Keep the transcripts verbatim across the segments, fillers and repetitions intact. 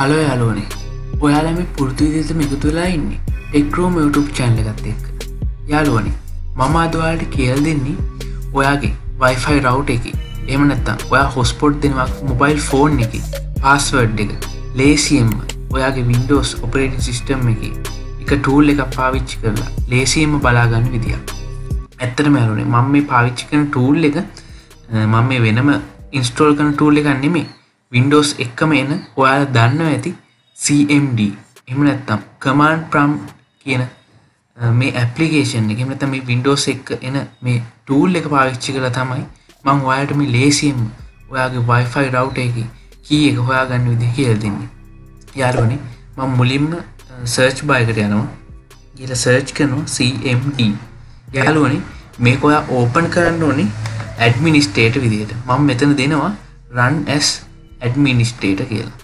Hello යාළුවනේ. ඔයාලා මේ පුරුදු විදිහට මේකතු වෙලා ඉන්නේ ටෙක්රෝම් YouTube channel එකත් එක්ක. යාළුවනේ මම අද ඔයාලට කියලා දෙන්නේ ඔයාගේ Wi-Fi router එකේ එහෙම නැත්නම් ඔයා hotspot දෙනවා mobile phone එකේ password එක ලේසියෙන්ම ඔයාගේ Windows operating system එකේ එක tool එකක් පාවිච්චි කරලා ලේසියෙන්ම බලා ගන්න විදියක්. ඇත්තටම යාළුවනේ මම මේ පාවිච්චි කරන tool එක මම මේ වෙනම install කරන tool එකක් නෙමෙයි. Windows එකම එන ඔයාලා දන්නවා ඇති C M D එහෙම නැත්නම් command prompt කියන මේ application එක එහෙම නැත්නම් මේ Windows එක එන මේ tool එක පාවිච්චි කරලා තමයි මම ඔයාලට මේ ලේසියෙන්ම ඔයාගේ Wi-Fi router එකේ key එක හොයාගන්න විදිහ කියලා දෙන්නේ. යාළුවනේ මම මුලින්ම search bar එකට යනවා. ඊට search කරනවා C M D. යාළුවනේ මේක ඔයා open කරන්න ඕනේ administrator විදිහට. මම මෙතන දෙනවා run as administrator කියලා.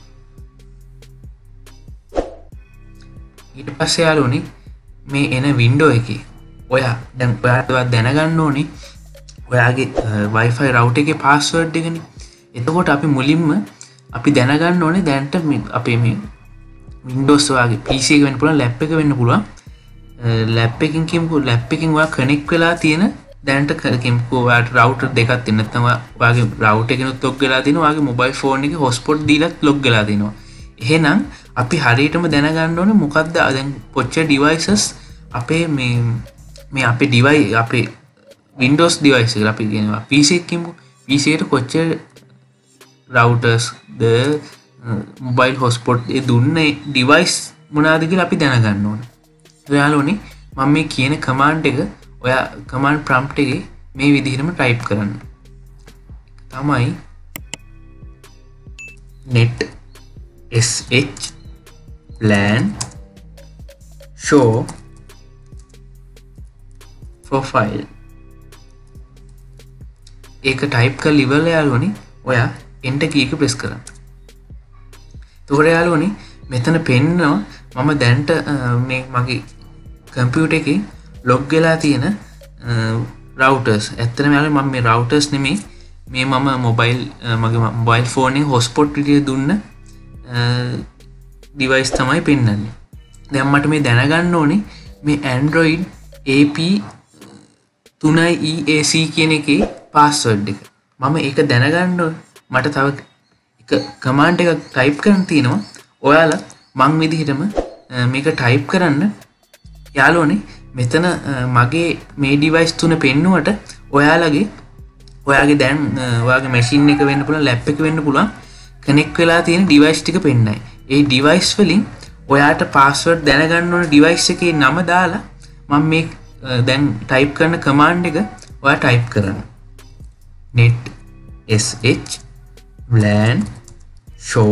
ඊට පස්සේ යාළුවනේ මේ එන window එකේ ඔයා දැන් ඔයාට දැනගන්න ඕනේ ඔයාගේ Wi-Fi router එකේ password එකනේ. එතකොට අපි මුලින්ම අපි දැනගන්න ඕනේ දැන්ට අපේ මේ Windows ඔයාගේ P C එක වෙන්න පුළුවන් lap එක වෙන්න පුළුවන්. lap එකකින් කියමුකෝ lap එකකින් ඔයා connect වෙලා තියෙන දැන්ට කියමුකෝ ඔයාට router දෙකක් තියෙන නැත්නම් ඔයාගේ router එකනොත් log වෙලා තිනවා ඔයාගේ mobile phone එකේ hotspot දීලත් log වෙලා තිනවා. එහෙනම් අපි හරියටම දැනගන්න ඕනේ මොකද්ද දැන් කොච්චර devices අපේ මේ මේ අපේ device අපේ Windows device එක අපි කියනවා P C එක කියමුකෝ P C එකට කොච්චර routers ද mobile hotspot ඒ දුන්නේ device මොනවාද කියලා අපි දැනගන්න ඕනේ. ඔයාලෝනේ මම මේ කියන command එක ඔයා command prompt එකේ මේ විදිහටම type කරන්න. තමයි net sh lan show profile ඒක type කරලා ඉවරලා යාළුවනේ ඔයා enter key එක press කරන්න. එතකොට යාළුවනේ මෙතන පෙන්නනවා මම දැන්ට මේ මගේ computer එකේ log වෙලා තියෙන routers. ඇත්තටම යාළුවනේ මම මේ routers නෙමෙයි මේ මම mobile මගේ mobile phone එකේ hotspot විදියට දුන්න device තමයි පෙන්නන්නේ. දැන් මට මේ දැනගන්න ඕනේ මේ Android A P three E A C කියන එකේ password එක. මම ඒක දැනගන්න ඕනේ. මට තව එක command එකක් type කරන්න තියෙනවා. ඔයාලා මං විදිහටම මේක type කරන්න යාළුවනේ මෙතන මගේ මේ device තුන පෙන්නුවට ඔයාලගේ ඔයාගේ දැන් ඔයාගේ machine එක වෙන්න පුළුවන් lap එක වෙන්න පුළුවන් connect වෙලා තියෙන device ටික පෙන්නයි. ඒ device වලින් ඔයාට password දැනගන්න ඕන device එකේ නම දාලා මම මේ දැන් type කරන command එක ඔයා type කරන්න. net sh lan show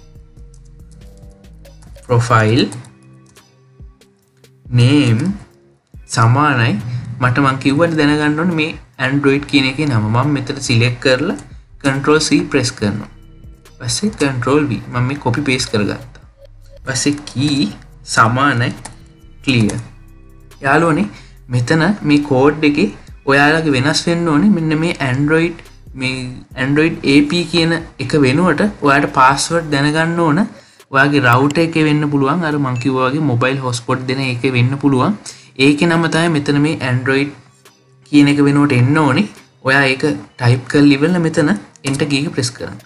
profile name සමානයි මට මං කිව්වට දැනගන්න ඕනේ මේ Android කියන එකේ නම. මම මෙතන select කරලා control C press කරනවා. පස්සේ control V මම මේ copy paste කරගත්තා. පස්සේ key සමානයි clear. යාළුවනේ මෙතන මේ code එකේ ඔයාලගේ වෙනස් වෙන්න ඕනේ මෙන්න මේ Android මේ Android A P කියන එක වෙනුවට ඔයාලට password දැනගන්න ඕන ඔයාගේ router එකේ වෙන්න පුළුවන් අර මං කිව්වා වගේ mobile hotspot දෙන එකේ වෙන්න පුළුවන්. ඒකේ නම තමයි මෙතන මේ Android කියන එක වෙනුවට එන්න ඕනේ. ඔයා ඒක type කරලා ඉවරලා මෙතන enter key එක press කරන්න.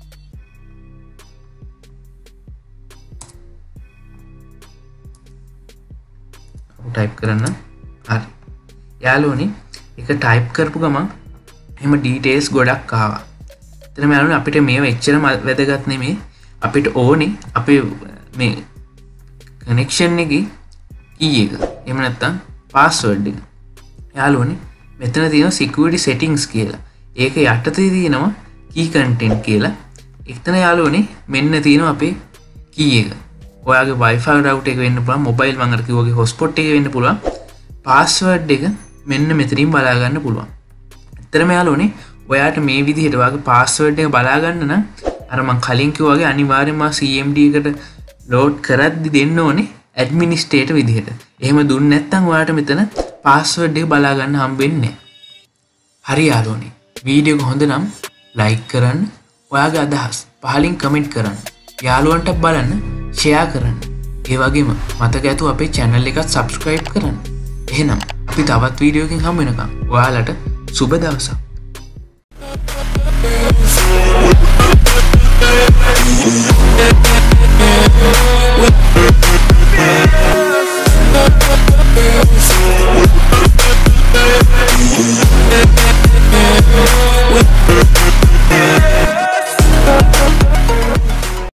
type කරන්න. හරි. යාළුවනේ ඒක type කරපු ගමන් එහෙම details ගොඩක් ආවා. එතනම යාළුවනේ අපිට මේව එච්චර වැදගත් නෙමෙයි. අපිට ඕනේ අපේ මේ connection එකේ key එක. එහෙම නැත්නම් password එක. යාළුවනේ මෙතන තියෙනවා security settings කියලා. ඒක යටතේ තියෙනවා key content කියලා. එතන යාළුවනේ මෙන්න තියෙනවා අපේ key එක. ඔයාගේ Wi-Fi router එක වෙන්න පුළුවන් mobile මම අර කිව්වා වගේ hotspot එක වෙන්න පුළුවන්. password එක මෙන්න මෙතනින් බලා ගන්න පුළුවන්. ඇත්තටම යාළුවනේ ඔයාට මේ විදිහට ඔයාගේ password එක බලා ගන්න නම් අර මම කලින් කිව්වා වගේ අනිවාර්යයෙන්ම C M D එකට load කරද්දි දෙන්න ඕනේ administrator විදිහට. එහෙම දුන්නේ නැත්නම් ඔයාට මෙතන password එක බලා ගන්න හම්බෙන්නේ නැහැ. හරි යාළුවනේ. වීඩියෝ එක හොඳ නම් like කරන්න. ඔයාගේ අදහස් පහලින් comment කරන්න. යාළුවන්ට බලන්න ෂෙයා කරන්න. ඒ වගේම මතක ඇතුව අපේ channel එක subscribe කරන්න. එහෙනම් අපි තවත් වීඩියෝකින් හමු වෙනකම් ඔයාලට සුබ දවසක්. We'll be right back.